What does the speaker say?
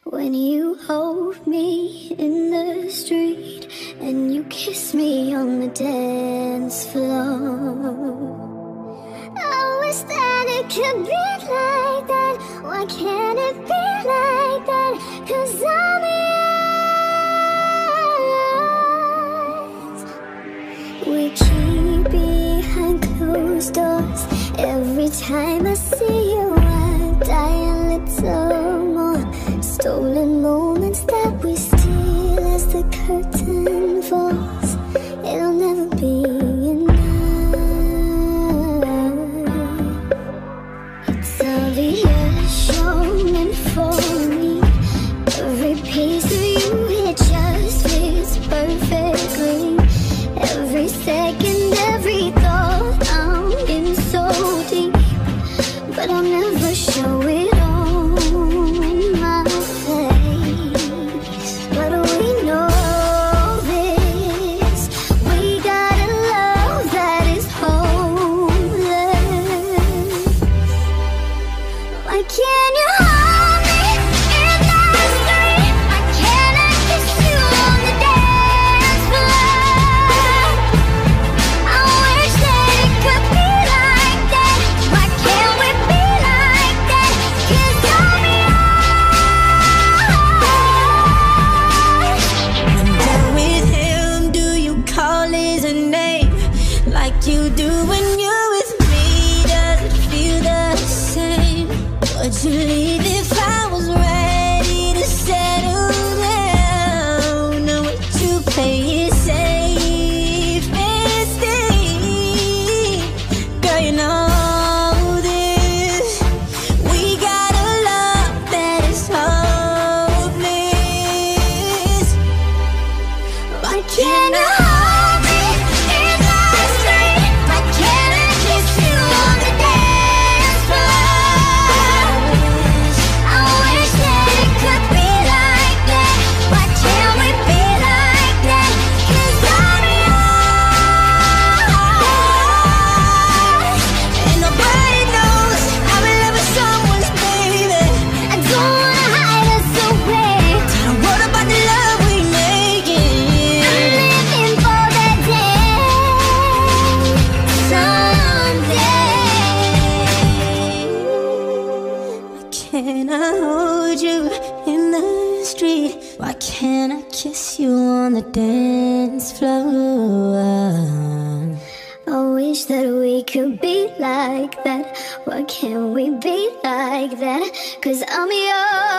When you hold me in the street and you kiss me on the dance floor. I wish that it could be like that. Why can't it be like that? 'Cause I'm yours. We keep behind closed doors. Every time I see you I die a little more. Stolen moments that we steal as the curtain falls. It'll never be for me. Every piece of you, it just fits perfectly. Every second, every thought, I'm in so deep, but I'll never show it on my face. But we know this, we got a love that is hopeless. Why can't you you do when you're with me? Does it feel the same? Would you leave if I was ready to settle down? Or would you play it safe and stay? Girl, you know this, we got a love that is hopeless. Why can't I Can I hold you in the street? Why can't I kiss you on the dance floor? I wish that we could be like that. Why can't we be like that? 'Cause I'm yours.